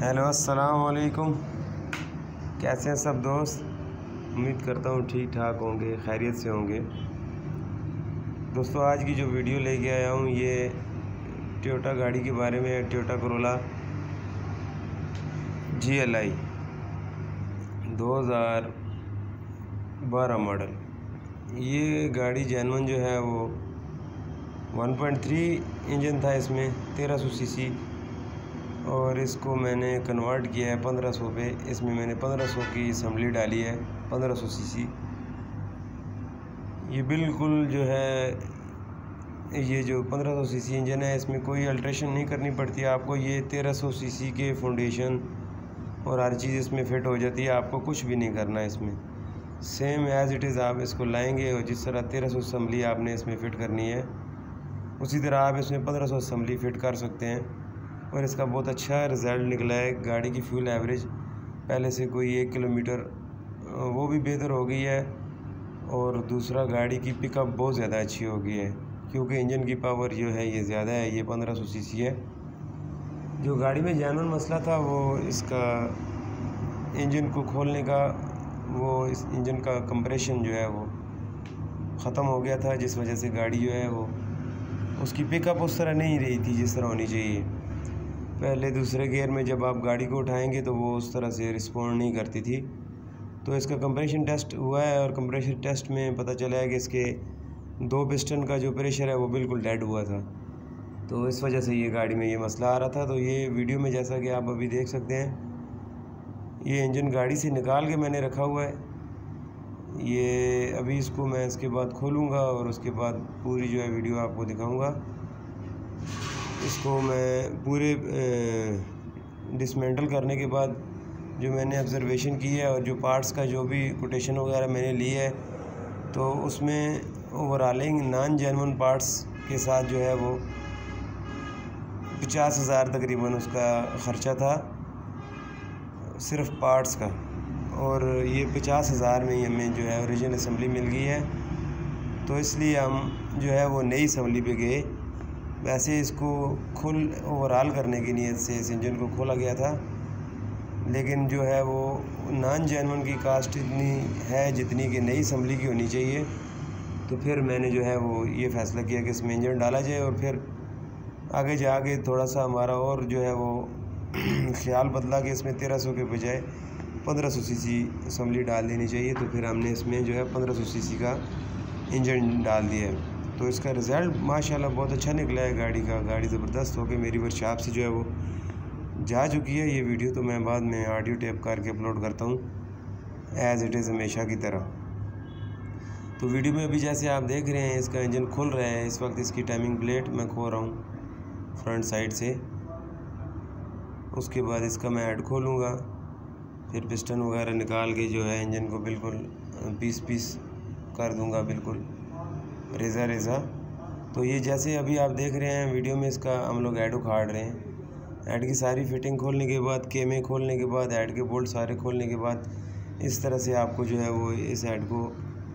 Hello अस्सलाम वालेकुम। कैसे हैं सब दोस्त? उम्मीद करता हूँ ठीक ठाक होंगे, खैरियत से होंगे। दोस्तों, आज की जो वीडियो लेके आया हूँ ये टोयोटा गाड़ी के बारे में है। Toyota Corolla GLI 2012 model. ये गाड़ी जेन्युइन जो है वो 1.3 इंजन था, इसमें 1300 सीसी, और इसको मैंने कन्वर्ट किया है 1500 पे। इसमें मैंने 1500 की असम्बली डाली है, 1500 सीसी। ये बिल्कुल जो है, ये जो 1500 सीसी इंजन है इसमें कोई अल्ट्रेशन नहीं करनी पड़ती आपको। ये 1300 सीसी के फाउंडेशन और हर चीज़ इसमें फ़िट हो जाती है, आपको कुछ भी नहीं करना है इसमें। सेम एज़ इट इज़ आप इसको लाएंगे और जिस तरह 1300 असम्बली आपने इसमें फ़िट करनी है उसी तरह आप इसमें 1500 असम्बली फ़िट कर सकते हैं। और इसका बहुत अच्छा रिज़ल्ट निकला है। गाड़ी की फ्यूल एवरेज पहले से कोई 1 किलोमीटर वो भी बेहतर हो गई है, और दूसरा गाड़ी की पिकअप बहुत ज़्यादा अच्छी हो गई है, क्योंकि इंजन की पावर जो है ये ज़्यादा है, ये 1500 सीसी है। जो गाड़ी में जेन्युइन मसला था वो इसका इंजन को खोलने का, वो इस इंजन का कंप्रेशन जो है वो ख़त्म हो गया था, जिस वजह से गाड़ी जो है वो उसकी पिकअप उस तरह नहीं रही थी जिस तरह होनी चाहिए। पहले दूसरे गियर में जब आप गाड़ी को उठाएंगे तो वो उस तरह से रिस्पॉन्ड नहीं करती थी। तो इसका कंप्रेशन टेस्ट हुआ है और कंप्रेशन टेस्ट में पता चला है कि इसके 2 पिस्टन का जो प्रेशर है वो बिल्कुल डेड हुआ था। तो इस वजह से ये गाड़ी में ये मसला आ रहा था। तो ये वीडियो में जैसा कि आप अभी देख सकते हैं, ये इंजन गाड़ी से निकाल के मैंने रखा हुआ है। ये अभी इसको मैं इसके बाद खोलूँगा और उसके बाद पूरी जो है वीडियो आपको दिखाऊँगा। इसको मैं पूरे डिसमेंटल करने के बाद जो मैंने ऑब्ज़र्वेशन की है और जो पार्ट्स का जो भी कोटेशन वगैरह मैंने ली है, तो उसमें ओवरऑलिंग नॉन जेन्युइन पार्ट्स के साथ जो है वो 50,000 तकरीबन उसका ख़र्चा था सिर्फ पार्ट्स का, और ये 50,000 में ही हमें जो है ओरिजिनल असम्बली मिल गई है। तो इसलिए हम जो है वो नई असम्बली पे गए। वैसे इसको ओवरऑल करने की नीयत से इस इंजन को खोला गया था, लेकिन जो है वो नॉन जेन्युइन की कास्ट इतनी है जितनी कि नई असम्बली की होनी चाहिए। तो फिर मैंने जो है वो ये फ़ैसला किया कि इसमें इंजन डाला जाए, और फिर आगे जाके थोड़ा सा हमारा और जो है वो ख्याल बदला कि इसमें 1300 के बजाय 1500 सीसी असम्बली डाल देनी चाहिए। तो फिर हमने इसमें जो है 1500 सीसी का इंजन डाल दिया है। तो इसका रिज़ल्ट माशाल्लाह बहुत अच्छा निकला है गाड़ी का। गाड़ी ज़बरदस्त हो गई, मेरी वर्कशॉप से जो है वो जा चुकी है। ये वीडियो तो मैं बाद में ऑडियो टेप करके अपलोड करता हूँ एज़ इट इज़ हमेशा की तरह। तो वीडियो में अभी जैसे आप देख रहे हैं इसका इंजन खुल रहा है। इस वक्त इसकी टाइमिंग प्लेट मैं खो रहा हूँ फ्रंट साइड से। उसके बाद इसका मैं हेड खोलूँगा, फिर पिस्टन वगैरह निकाल के जो है इंजन को बिल्कुल पीस कर दूँगा, बिल्कुल रेज़ा। तो ये जैसे अभी आप देख रहे हैं वीडियो में, इसका हम लोग हेड उखाड़ रहे हैं। हेड की सारी फिटिंग खोलने के बाद, केमे खोलने के बाद, हेड के बोल्ट सारे खोलने के बाद इस तरह से आपको जो है वो इस हेड को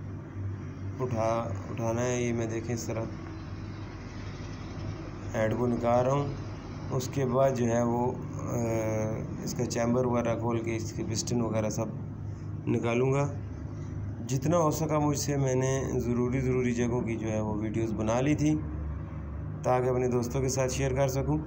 उठाना है। ये मैं देखें इस तरह हेड को निकाल रहा हूँ। उसके बाद जो है वो इसका चैम्बर वगैरह खोल के इसके पिस्टन वगैरह सब निकालूँगा। जितना हो सका मुझसे मैंने ज़रूरी जगहों की जो है वो वीडियोस बना ली थी, ताकि अपने दोस्तों के साथ शेयर कर सकूं।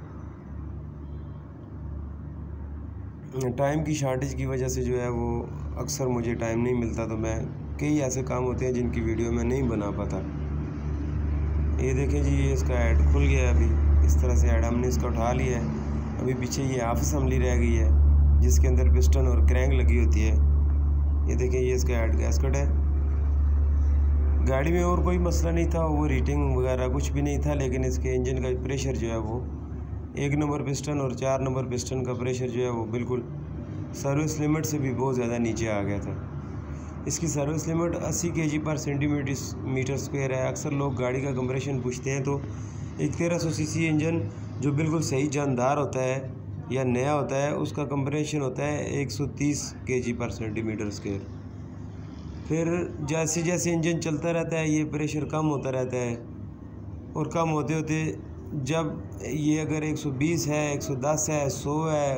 टाइम की शॉर्टेज की वजह से जो है वो अक्सर मुझे टाइम नहीं मिलता, तो मैं कई ऐसे काम होते हैं जिनकी वीडियो मैं नहीं बना पाता। ये देखें जी, ये इसका हेड खुल गया है। अभी इस तरह से हेड हमने इसका उठा लिया है। अभी पीछे ये हाफ असम्बली रह गई है जिसके अंदर पिस्टन और क्रैंक लगी होती है। ये देखें, ये इसका हेड गैस्केट है। गाड़ी में और कोई मसला नहीं था, वो रीटिंग वगैरह कुछ भी नहीं था, लेकिन इसके इंजन का प्रेशर जो है वो 1 नंबर पिस्टन और 4 नंबर पिस्टन का प्रेशर जो है वो बिल्कुल सर्विस लिमिट से भी बहुत ज़्यादा नीचे आ गया था। इसकी सर्विस लिमिट 80 kg/cm² है। अक्सर लोग गाड़ी का कंप्रेशन पूछते हैं, तो एक 1300 सीसी इंजन जो बिल्कुल सही जानदार होता है या नया होता है, उसका कंप्रेशन होता है 130 kg/cm²। फिर जैसे जैसे इंजन चलता रहता है ये प्रेशर कम होता रहता है, और कम होते होते जब ये अगर 120 है, 110 है, 100 है,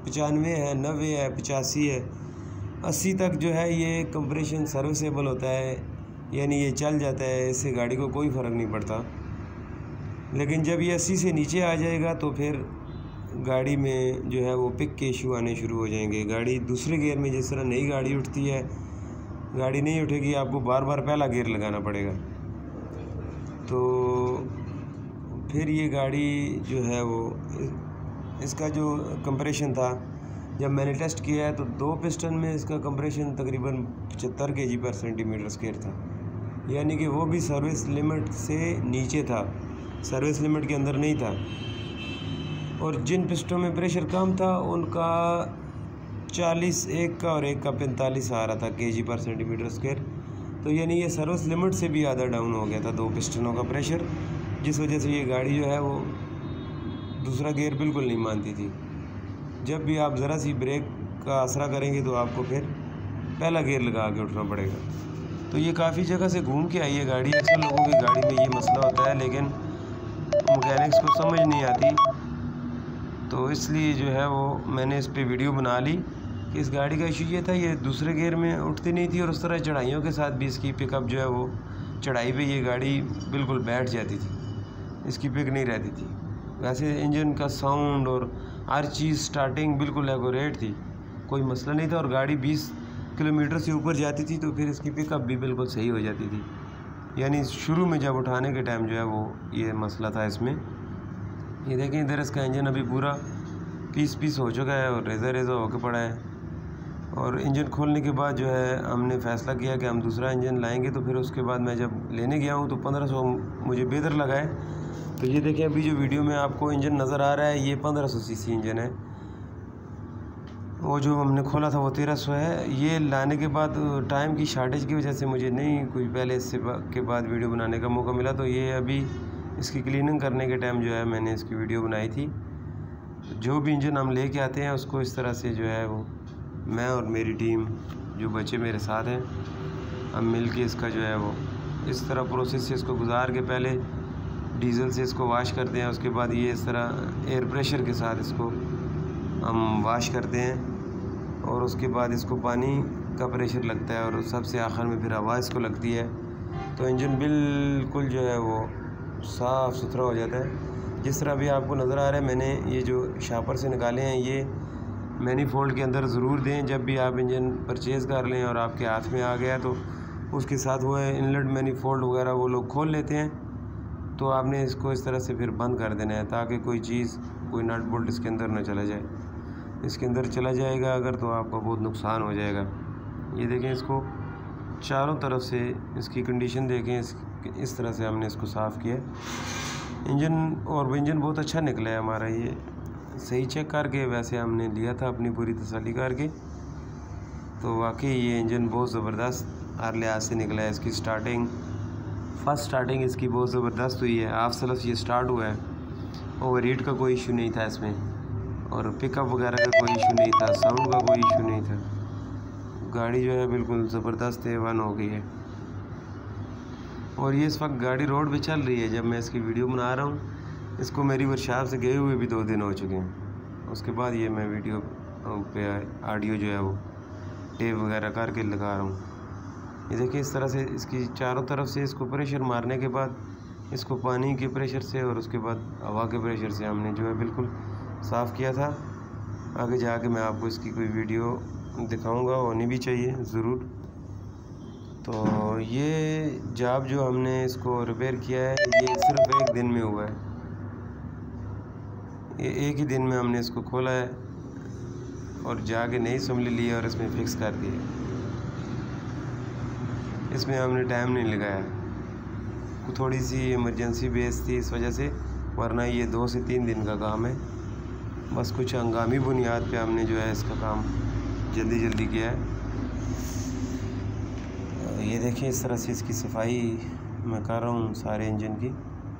95 है, 90 है, 85 है, 80 तक जो है ये कंप्रेशन सर्विसेबल होता है, यानी ये चल जाता है, इससे गाड़ी को कोई फ़र्क नहीं पड़ता। लेकिन जब ये 80 से नीचे आ जाएगा तो फिर गाड़ी में जो है वो पिक के इशू आने शुरू हो जाएंगे। गाड़ी दूसरे गियर में, जिस तरह नई गाड़ी उठती है, गाड़ी नहीं उठेगी, आपको बार बार पहला गियर लगाना पड़ेगा। तो फिर ये गाड़ी जो है वो, इसका जो कंप्रेशन था, जब मैंने टेस्ट किया है तो 2 पिस्टन में इसका कंप्रेशन तकरीबन 75 kg/cm² था, यानी कि वो भी सर्विस लिमिट से नीचे था, सर्विस लिमिट के अंदर नहीं था। और जिन पिस्टों में प्रेशर कम था उनका 40 एक का और एक का 45 आ रहा था kg/cm²। तो यानी ये सर्विस लिमिट से भी आधा डाउन हो गया था 2 पिस्टनों का प्रेशर, जिस वजह से ये गाड़ी जो है वो दूसरा गियर बिल्कुल नहीं मानती थी। जब भी आप ज़रा सी ब्रेक का आसरा करेंगे तो आपको फिर पहला गियर लगा के उठना पड़ेगा। तो ये काफ़ी जगह से घूम के आई है गाड़ी। अक्सर लोगों की गाड़ी में ये मसला होता है, लेकिन मैकेनिक्स को समझ नहीं आती, तो इसलिए जो है वो मैंने इस पर वीडियो बना ली कि इस गाड़ी का इशू ये था, ये दूसरे गियर में उठती नहीं थी और उस तरह चढ़ाइयों के साथ भी इसकी पिकअप जो है वो, चढ़ाई पे ये गाड़ी बिल्कुल बैठ जाती थी, इसकी पिक नहीं रहती थी। वैसे इंजन का साउंड और हर चीज़ स्टार्टिंग बिल्कुल एक्यूरेट थी, कोई मसला नहीं था। और गाड़ी 20 किलोमीटर से ऊपर जाती थी तो फिर इसकी पिकअप भी बिल्कुल सही हो जाती थी। यानी शुरू में जब उठाने के टाइम जो है वो ये मसला था इसमें। ये देखें, इधर इसका इंजन अभी पूरा पीस हो चुका है और रेज़ा होकर पड़ा है। और इंजन खोलने के बाद जो है हमने फ़ैसला किया कि हम दूसरा इंजन लाएंगे। तो फिर उसके बाद मैं जब लेने गया हूँ तो 1500 मुझे बेहतर लगा है। तो ये देखें, अभी जो वीडियो में आपको इंजन नज़र आ रहा है ये 1500 सीसी इंजन है। वो जो हमने खोला था वो 1300 है। ये लाने के बाद टाइम की शार्टेज की वजह से मुझे नहीं कोई पहले इससे के बाद वीडियो बनाने का मौका मिला, तो ये अभी इसकी क्लीनिंग करने के टाइम जो है मैंने इसकी वीडियो बनाई थी। जो भी इंजन हम लेके आते हैं उसको इस तरह से जो है वो, मैं और मेरी टीम, जो बच्चे मेरे साथ हैं, हम मिल के इसका जो है वो इस तरह प्रोसेस से इसको गुजार के पहले डीज़ल से इसको वाश करते हैं। उसके बाद ये इस तरह एयर प्रेशर के साथ इसको हम वाश करते हैं और उसके बाद इसको पानी का प्रेशर लगता है और सबसे आखिर में फिर हवा इसको लगती है। तो इंजन बिल्कुल जो है वो साफ़ सुथरा हो जाता है। जिस तरह भी आपको नज़र आ रहा है, मैंने ये जो शापर से निकाले हैं ये मैनीफोल्ड के अंदर ज़रूर दें। जब भी आप इंजन परचेज़ कर लें और आपके हाथ में आ गया तो उसके साथ वो है इनलेट मैनीफोल्ड वगैरह वो लोग खोल लेते हैं, तो आपने इसको इस तरह से फिर बंद कर देना है ताकि कोई चीज़, कोई नट बोल्ट इसके अंदर न चला जाए। इसके अंदर चला जाएगा अगर तो आपका बहुत नुकसान हो जाएगा। ये देखें, इसको चारों तरफ से इसकी कंडीशन देखें, इस तरह से हमने इसको साफ़ किया इंजन। और इंजन बहुत अच्छा निकला है हमारा, ये सही चेक करके वैसे हमने लिया था अपनी पूरी तसल्ली करके। तो वाकई ये इंजन बहुत ज़बरदस्त हर लिहाज से निकला है। इसकी फर्स्ट स्टार्टिंग इसकी बहुत ज़बरदस्त हुई है। हाफ स्लस ये स्टार्ट हुआ है, ओवर हीट का कोई इशू नहीं था इसमें, और पिकअप वगैरह का कोई इशू नहीं था, साउंड का कोई इशू नहीं था। गाड़ी जो है बिल्कुल ज़बरदस्त A1 हो गई है। और ये इस वक्त गाड़ी रोड पे चल रही है जब मैं इसकी वीडियो बना रहा हूँ। इसको मेरी वर्कशॉप से गए हुए भी 2 दिन हो चुके हैं। उसके बाद ये मैं वीडियो पे ऑडियो जो है वो टेप वगैरह करके लगा रहा हूँ। ये देखिए, इस तरह से इसकी चारों तरफ से इसको प्रेशर मारने के बाद इसको पानी के प्रेशर से और उसके बाद हवा के प्रेशर से हमने जो है बिल्कुल साफ़ किया था। आगे जाके मैं आपको इसकी कोई वीडियो दिखाऊंगा, होनी भी चाहिए ज़रूर। तो ये जॉब जो हमने इसको रिपेयर किया है ये सिर्फ 1 दिन में हुआ है। ये 1 ही दिन में हमने इसको खोला है और जाके नई असम्बली ली और इसमें फ़िक्स कर दिए। इसमें हमने टाइम नहीं लगाया, थोड़ी सी इमरजेंसी बेस थी इस वजह से, वरना ये 2 से 3 दिन का काम है। बस कुछ हंगामी बुनियाद पे हमने जो है इसका काम जल्दी किया है। ये देखिए, इस तरह से इसकी सफाई मैं कर रहा हूँ सारे इंजन की।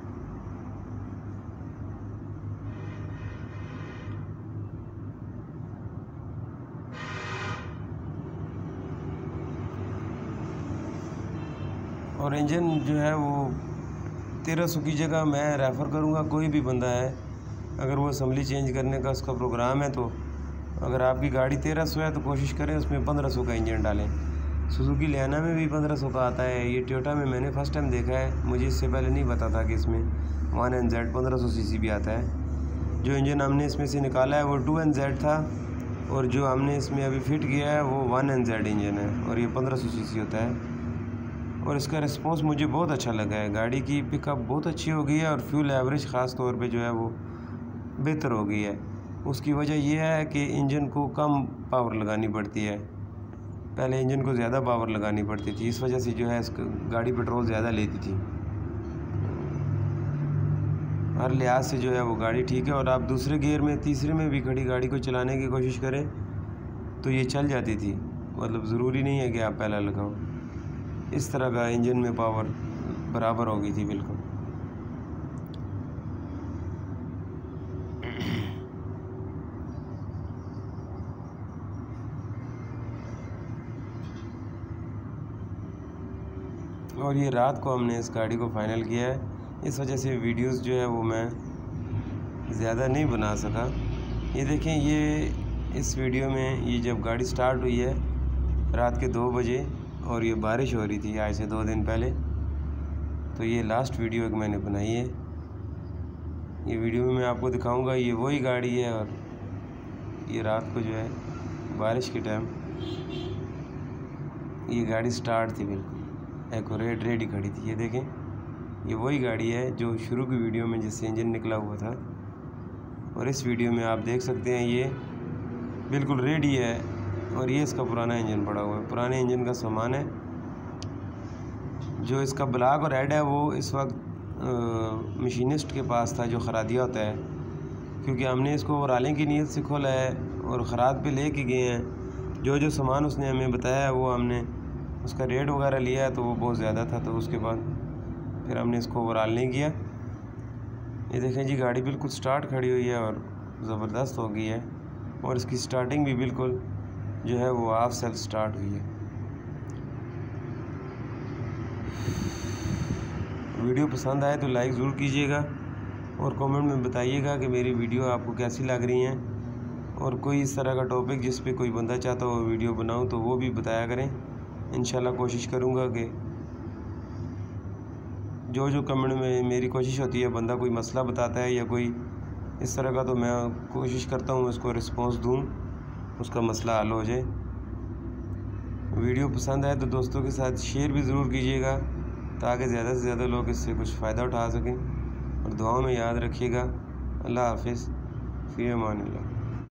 और इंजन जो है वो 1300 की जगह मैं रेफ़र करूँगा, कोई भी बंदा है अगर वो असम्बली चेंज करने का उसका प्रोग्राम है तो अगर आपकी गाड़ी 1300 है तो कोशिश करें उसमें 1500 का इंजन डालें। सुजुकी लियाना में भी 1500 का आता है। ये टोयोटा में मैंने फ़र्स्ट टाइम देखा है, मुझे इससे पहले नहीं पता था कि इसमें 1NZ 1500 सीसी भी आता है। जो इंजन हमने इसमें से निकाला है वो 2NZ था, और जो हमने इसमें अभी फिट किया है वो 1NZ इंजन है, और ये 1500 सीसी होता है। और इसका रिस्पॉन्स मुझे बहुत अच्छा लगा है। गाड़ी की पिकअप बहुत अच्छी हो गई है, और फ्यूल एवरेज ख़ास तौर पे जो है वो बेहतर हो गई है। उसकी वजह यह है कि इंजन को कम पावर लगानी पड़ती है, पहले इंजन को ज़्यादा पावर लगानी पड़ती थी, इस वजह से जो है गाड़ी पेट्रोल ज़्यादा लेती थी। हर लिहाज से जो है वो गाड़ी ठीक है। और आप दूसरे गियर में, तीसरे में भी खड़ी गाड़ी को चलाने की कोशिश करें तो ये चल जाती थी, मतलब ज़रूरी नहीं है कि आप पहला लगाओ। इस तरह का इंजन में पावर बराबर हो गई थी बिल्कुल। और ये रात को हमने इस गाड़ी को फ़ाइनल किया है, इस वजह से वीडियोस जो है वो मैं ज़्यादा नहीं बना सका। ये देखें, ये इस वीडियो में ये जब गाड़ी स्टार्ट हुई है रात के 2 बजे, और ये बारिश हो रही थी आज से 2 दिन पहले। तो ये लास्ट वीडियो एक मैंने बनाई है। ये वीडियो में मैं आपको दिखाऊंगा, ये वही गाड़ी है, और ये रात को जो है बारिश के टाइम ये गाड़ी स्टार्ट थी बिल्कुल एक्यूरेट रेडी खड़ी थी। ये देखें, ये वही गाड़ी है जो शुरू की वीडियो में जिससे इंजन निकला हुआ था, और इस वीडियो में आप देख सकते हैं ये बिल्कुल रेडी है। और ये इसका पुराना इंजन पड़ा हुआ है, पुराने इंजन का सामान है। जो इसका ब्लॉक और हेड है वो इस वक्त मशीनिस्ट के पास था जो खरादिया होता है, क्योंकि हमने इसको ओवरहालिंग की नीयत से खोला है और ख़राद पे ले के गए हैं। जो सामान उसने हमें बताया वो हमने उसका रेट वगैरह लिया है, तो वो बहुत ज़्यादा था, तो उसके बाद फिर हमने इसको ओवरहाल नहीं किया। ये देखें जी, गाड़ी बिल्कुल स्टार्ट खड़ी हुई है और ज़बरदस्त हो गई है, और इसकी स्टार्टिंग भी बिल्कुल जो है वो हाफ सेल्फ स्टार्ट हुई है। वीडियो पसंद आए तो लाइक ज़रूर कीजिएगा, और कमेंट में बताइएगा कि मेरी वीडियो आपको कैसी लग रही हैं, और कोई इस तरह का टॉपिक जिस पे कोई बंदा चाहता हो वीडियो बनाऊं तो वो भी बताया करें। इंशाल्लाह कोशिश करूंगा कि जो कमेंट में मेरी कोशिश होती है, बंदा कोई मसला बताता है या कोई इस तरह का, तो मैं कोशिश करता हूँ उसको रिस्पॉन्स दूँ, उसका मसला हल हो जाए। वीडियो पसंद आए तो दोस्तों के साथ शेयर भी ज़रूर कीजिएगा, ताकि ज़्यादा से ज़्यादा लोग इससे कुछ फ़ायदा उठा सकें। और दुआओं में याद रखिएगा। अल्लाह हाफ़िज़, फ़ी अमान अल्लाह।